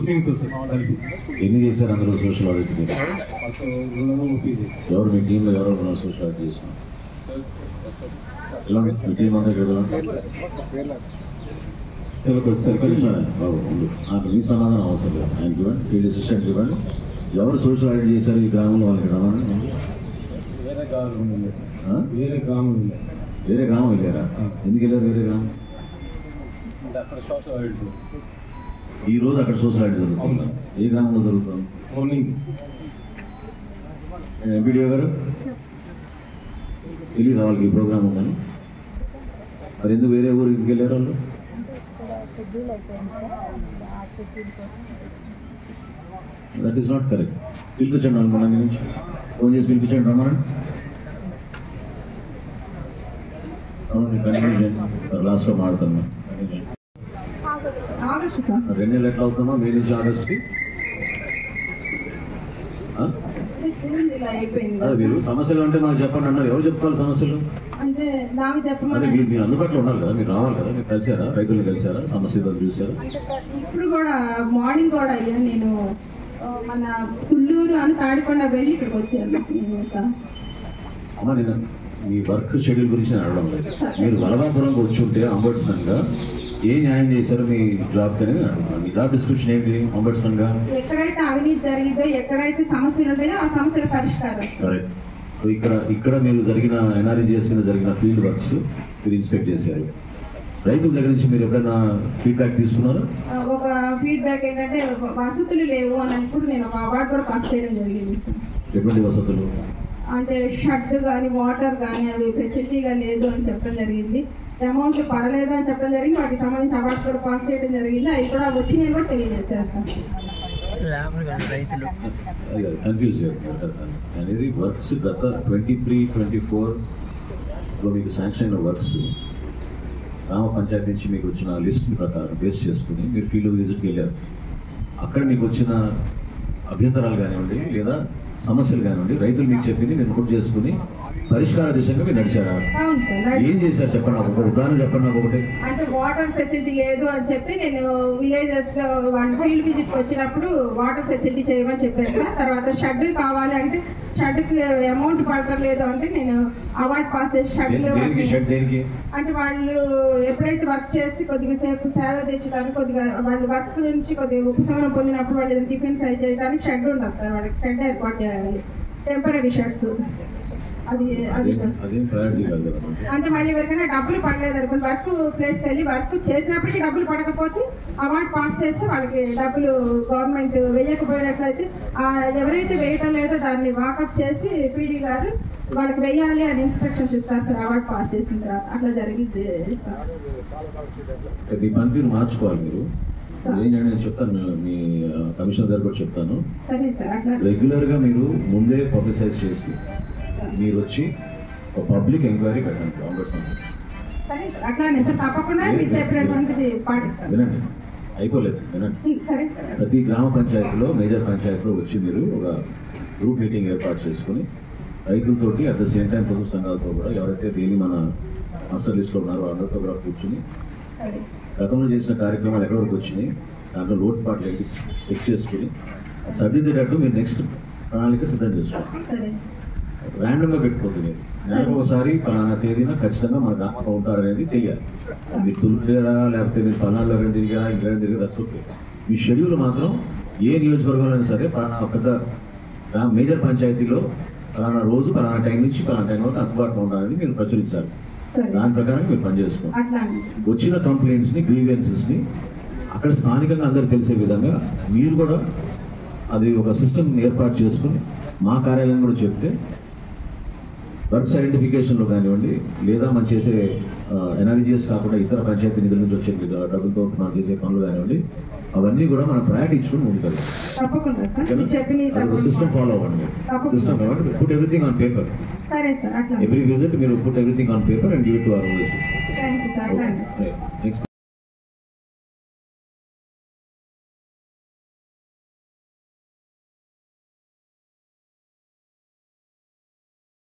ఎన్ని చేశారు అందరూ సోషల్ ఆడిట్? ఎవరు మీ టీంలో ఎవరు సోషల్ ఆడిట్ చేస్తున్నారు? మీ టీం అంతా బాబు ఉండు, నాకు మీ సమాధానం అవసరం లేదు. ఆయనకి ఇవ్వండి, ఫీల్డ్ అసిస్టెంట్ ఇవ్వండి. ఎవరు సోషల్ ఆడిట్ చేశారు ఈ గ్రామంలో వాళ్ళకి రమ్మని. వేరే గ్రామం వెళ్ళారా? ఎందుకు వెళ్ళారు వేరే గ్రామం? ఈ రోజు అక్కడ సోషల్ ఆడిట్ జరుగుతుంది. ఏ గ్రామంలో జరుగుతుంది? ఎంపీడీఓ గారు తెలియదు వాళ్ళకి ఈ ప్రోగ్రామ్ ఉందని. మరి ఎందుకు వేరే ఊరు ఇంటికి వెళ్ళారు వాళ్ళు? That is not correct. పిలిపించండి వాళ్ళు మన నుంచి ఫోన్ చేసి పిలిపించండి రమ్మనండి. లాస్ట్ లో మాడుతాను. 2 నెలలు ఎట్లా అవుతామా మే నుంచి ఆగస్ట్కి? మీరు సమస్యలు అంటే మాకు చెప్పండి అన్నారు. ఎవరు చెప్పుకోవాలి సమస్యలు? అదే మీరు అందుబాటులో ఉండాలి కదా, మీరు రావాలి కదా. మీరు కలిసారా, రైతులను కలిసారా, సమస్యలు చూసారా? ఇప్పుడు కూడా మార్నింగ్ కూడా అయ్యా నేను మన కుల్లూరు అని తాడికొండ వెళ్ళి ఇక్కడికి వచ్చాను. అమ్మా నేను మీ వర్క్ షెడ్యూల్ గురించి నేను అడగడం లేదు. మీరు వలభాపురంకి వచ్చి ఉంటే అంబడ్స్మన్ గా ఏ న్యాయం చేశారో మీ జాబ్ అనేది అడుగుతున్నాను. మీ జాబ్ డిస్క్రిప్షన్ ఏంటి? అంబడ్స్మన్ గా ఎక్కడైతే అవినీతి జరిగిందో, ఎక్కడైతే సమస్యలు ఉంటాయో ఆ సమస్యల పరిష్కారం. కరెక్ట్. ఇక్కడ మీరు జరిగిన ఎన్ఆర్ఈజీఎస్ కింద జరిగిన ఫీల్డ్ వర్క్స్ మీరు ఇన్స్పెక్ట్ చేశారు. రైతుల దగ్గర నుంచి మీరు ఎప్పుడైనా ఫీడ్బ్యాక్ తీసుకున్నారా? ఒక ఫీడ్బ్యాక్ ఏంటంటే వసతులు లేవు అని అనుకుంటే నేను ఒక అవార్డు కూడా పాస్ చేయడం జరిగింది. ఎటువంటి వసతులు? అంటే షడ్ కానీ వాటర్ కానీ అవి ఫెసిలిటీగా లేదు అని చెప్పడం జరిగింది. అమౌంట్ పడలేదు అని చెప్పడం జరిగింది. వాటికి సంబంధించి అవార్డ్స్ కూడా పాస్ చేయడం జరిగింది. అవి కూడా వచ్చి నేను కూడా తెలియజేశారు సార్. కన్ఫ్యూజ్ అనేది వర్క్స్ గత 23-24 మీకు శాంక్షన్ అయిన వర్క్స్ గ్రామ పంచాయతీ నుంచి మీకు వచ్చిన లిస్ట్ ప్రకారం బేస్ చేసుకుని మీరు ఫీల్డ్ విజిట్కి వెళ్ళారు. అక్కడ మీకు వచ్చిన అభ్యంతరాలు కానివ్వండి లేదా సమస్యలు కానివ్వండి, రైతులు మీకు చెప్పింది మీరు నోట్ చేసుకుని పరిష్కార దిశగా మీరు నడిచారా? ఏం చేశారు చెప్పండి నాకు, ఒక ఉదాహరణ చెప్పండి నాకు ఒకటి. అంటే వాటర్ ఫెసిలిటీ లేదు అని చెప్పి నేను విలేజెస్ లో ఫీల్డ్ విజిట్ వచ్చినప్పుడు వాటర్ ఫెసిలిటీ చేయమని చెప్పాను సార్. తర్వాత షెడ్ కావాలి అంటే షెడ్కి అమౌంట్ పడలేదు అంటే నేను అవార్డు పాస్ చేసి షెడ్ అంటే వాళ్ళు ఎప్పుడైతే వర్క్ చేసి కొద్దిగా సేపు సేవ తెచ్చడానికి కొద్దిగా వాళ్ళు వర్క్ నుంచి కొద్దిగా ఉపశమనం పొందినప్పుడు వాళ్ళు ఏదైనా టిఫిన్ సైజ్ చేయడానికి షెడ్ ఉండదు సార్. వాళ్ళకి షెడ్ ఏర్పాటు చేయాలి, టెంపరీ షెడ్స్. అది అంటే మళ్ళీ ఎవరికైనా డబ్బులు పడలేదు అనుకోండి, వర్క్ ప్లేస్ వెళ్ళి వర్క్ చేసినప్పటికీ డబ్బులు పడకపోతే అవార్డు పాస్ చేస్తే వాళ్ళకి డబ్బులు గవర్నమెంట్ వేయకపోయినట్లయితే ఎవరైతే వేయటం లేదో దాన్ని వాకప్ చేసి పీడీ గారు వాళ్ళకి వేయాలి అని ఇన్స్ట్రక్షన్స్ ఇస్తారు సార్. అవార్డు పాస్ చేసిన తర్వాత అట్లా జరిగింది. పనితీరు మార్చుకోవాలి మీరు. నేను చెప్తాను, మీ కమిషనర్ గారు కూడా చెప్తాను. రెగ్యులర్ గా మీరు ముందే పబ్లిసైజ్ చేసి మీరు వచ్చి ఒక పబ్లిక్ ఎంక్వైరీ పెట్టండి. వినండి, అయిపోలేదు, వినండి. ప్రతి గ్రామ పంచాయతీలో మేజర్ పంచాయతీలో వచ్చి మీరు ఒక గ్రూప్ మీటింగ్ ఏర్పాటు చేసుకుని రైతులతోటి అట్ ద సేమ్ టైం పొదుపు సంఘాలతో కూడా ఎవరైతే దేని మన మాస్టర్ లిస్ట్లో ఉన్నారో అందరితో కూడా కూర్చుని గతంలో చేసిన కార్యక్రమాలు ఎక్కడి వరకు వచ్చినాయి, దాంట్లో లోటుపాట్లు చెక్ చేసుకుని సర్దిద్దేటట్టు మీరు నెక్స్ట్ ప్రణాళిక సిద్ధం చేసుకోండి. ర్యాండమ్గా పెట్టుకోతుంది. నెలకు ఒకసారి పలానా తేదీన ఖచ్చితంగా మన గ్రామంలో ఉంటారనేది తెలియాలి. మీరు తుల్లేరా లేకపోతే మీరు పలానాలో ఎక్కడ తిరిగా ఇంకెక్కడ తిరిగి రచ్చుకుంటే మీ షెడ్యూల్ మాత్రం ఏ నియోజకవర్గంలో అయినా సరే పలానా పెద్ద మేజర్ పంచాయతీలో పలానా రోజు పలానా టైం నుంచి పలానా టైం వరకు అందుబాటులో ఉండాలని మీరు ప్రచురించాలి. దాని ప్రకారం మీరు పనిచేసుకోండి. వచ్చిన కంప్లైంట్స్ని గ్రీవెన్సెస్ని అక్కడ స్థానికంగా అందరికి తెలిసే విధంగా మీరు కూడా అది ఒక సిస్టమ్ ఏర్పాటు చేసుకుని మా కార్యాలయం కూడా చెప్తే వర్క్స్ ఐడెంటిఫికేషన్లో కానివ్వండి లేదా మనం చేసే ఎన్ఆర్జీఎస్ కాకుండా ఇతర పంచాయతీ నిధుల నుంచి వచ్చే డబ్బులతో మనం చేసే పనులు కానివ్వండి అవన్నీ కూడా మనం ప్రయారిటీ ఇచ్చుకుని ముందుకెళ్ళాలి. సిస్టమ్ ఫాలో అవ్వండి. System put everything on paper. Every visit మీరు put everything on paper and give it to our visit. Next